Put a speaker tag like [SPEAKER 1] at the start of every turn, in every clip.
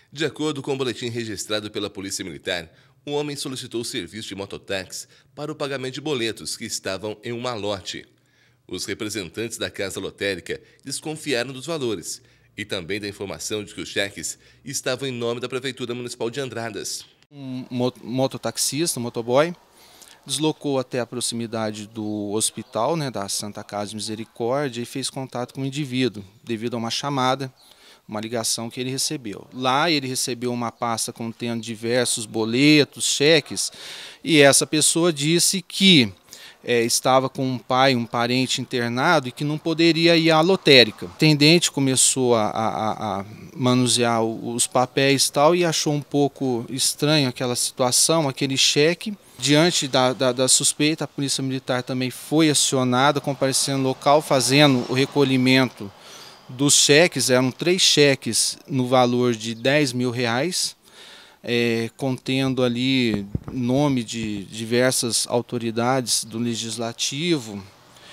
[SPEAKER 1] De acordo com o boletim registrado pela Polícia Militar, um homem solicitou o serviço de mototáxi para o pagamento de boletos que estavam em um malote. Os representantes da casa lotérica desconfiaram dos valores e também da informação de que os cheques estavam em nome da Prefeitura Municipal de Andradas.
[SPEAKER 2] Um mototaxista, um motoboy, deslocou até a proximidade do hospital, da Santa Casa de Misericórdia, e fez contato com o indivíduo, devido a uma chamada, uma ligação que ele recebeu. Lá ele recebeu uma pasta contendo diversos boletos, cheques, e essa pessoa disse que estava com um pai, um parente internado e que não poderia ir à lotérica. O atendente começou a manusear os papéis e tal, e achou um pouco estranho aquela situação, aquele cheque. Diante da suspeita, a Polícia Militar também foi acionada, comparecendo no local, fazendo o recolhimento dos cheques. Eram 3 cheques no valor de R$ 10.000, contendo ali nome de diversas autoridades do Legislativo,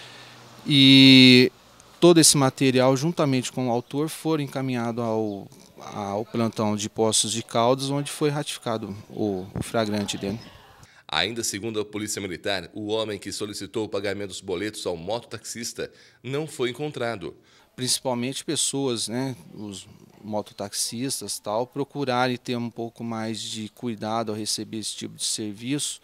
[SPEAKER 2] e todo esse material, juntamente com o autor, foram encaminhados ao plantão de Poços de Caldas, onde foi ratificado o flagrante dele.
[SPEAKER 1] Ainda segundo a Polícia Militar, o homem que solicitou o pagamento dos boletos ao mototaxista não foi encontrado.
[SPEAKER 2] Principalmente pessoas, os mototaxistas, procurarem ter um pouco mais de cuidado ao receber esse tipo de serviço.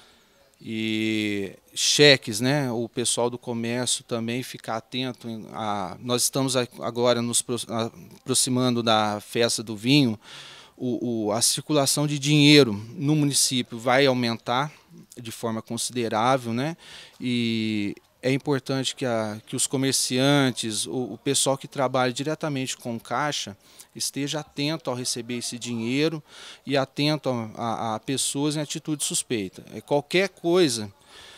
[SPEAKER 2] E cheques, o pessoal do comércio também ficar atento. Nós estamos agora nos aproximando da festa do vinho. A circulação de dinheiro no município vai aumentar de forma considerável, E é importante que os comerciantes, o pessoal que trabalha diretamente com caixa, esteja atento ao receber esse dinheiro e atento a pessoas em atitude suspeita. Qualquer coisa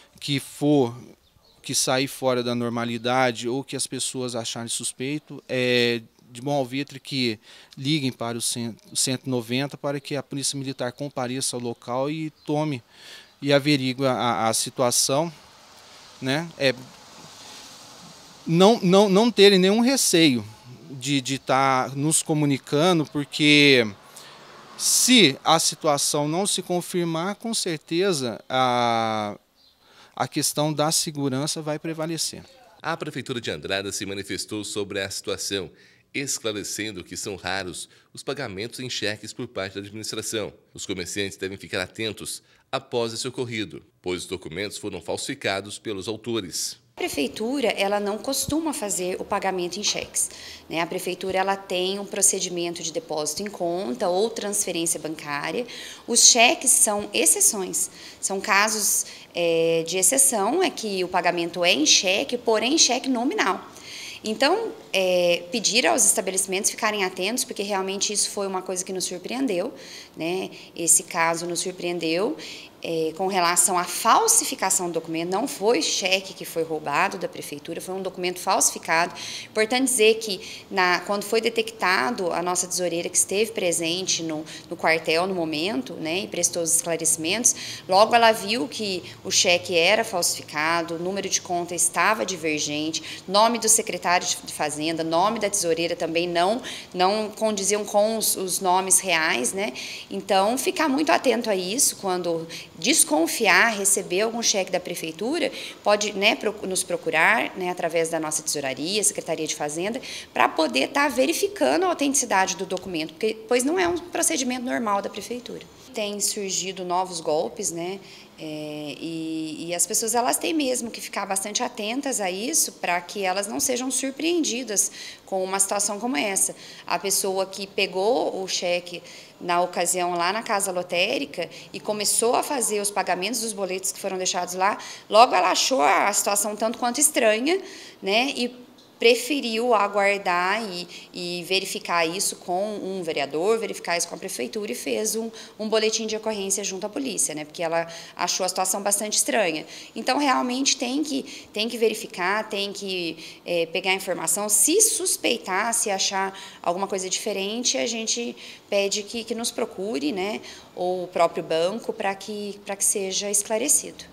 [SPEAKER 2] que sair fora da normalidade ou que as pessoas acharem suspeito, de bom alvitre que liguem para o 190 para que a Polícia Militar compareça ao local e tome e averigue a situação, Não terem nenhum receio de estar nos comunicando, porque se a situação não se confirmar, com certeza a questão da segurança vai prevalecer.
[SPEAKER 1] A Prefeitura de Andradas se manifestou sobre a situação, esclarecendo que são raros os pagamentos em cheques por parte da administração. Os comerciantes devem ficar atentos após esse ocorrido, pois os documentos foram falsificados pelos autores.
[SPEAKER 3] A Prefeitura, ela não costuma fazer o pagamento em cheques, A Prefeitura, ela tem um procedimento de depósito em conta ou transferência bancária. Os cheques são exceções, são casos de exceção, que o pagamento é em cheque, porém cheque nominal. Então, pedir aos estabelecimentos ficarem atentos, porque realmente isso foi uma coisa que nos surpreendeu, Esse caso nos surpreendeu com relação à falsificação do documento. Não foi cheque que foi roubado da Prefeitura, foi um documento falsificado. Importante dizer que, quando foi detectado, a nossa tesoureira, que esteve presente no quartel no momento, e prestou os esclarecimentos, logo ela viu que o cheque era falsificado, o número de conta estava divergente, nome do secretário de Fazenda, nome da tesoureira também não condiziam com os nomes reais, Então, ficar muito atento a isso. Quando desconfiar, receber algum cheque da Prefeitura, pode nos procurar através da nossa tesouraria, Secretaria de Fazenda, para poder estar verificando a autenticidade do documento, pois não é um procedimento normal da Prefeitura. Tem surgido novos golpes, e as pessoas, elas têm mesmo que ficar bastante atentas a isso, para que elas não sejam surpreendidas com uma situação como essa. A pessoa que pegou o cheque na ocasião lá na casa lotérica e começou a fazer os pagamentos dos boletos que foram deixados lá, logo ela achou a situação tanto quanto estranha, e preferiu aguardar e verificar isso com um vereador, verificar isso com a Prefeitura, e fez um boletim de ocorrência junto à polícia, porque ela achou a situação bastante estranha. Então, realmente, tem que verificar, tem que pegar a informação. Se suspeitar, se achar alguma coisa diferente, a gente pede que nos procure, ou o próprio banco, para que seja esclarecido.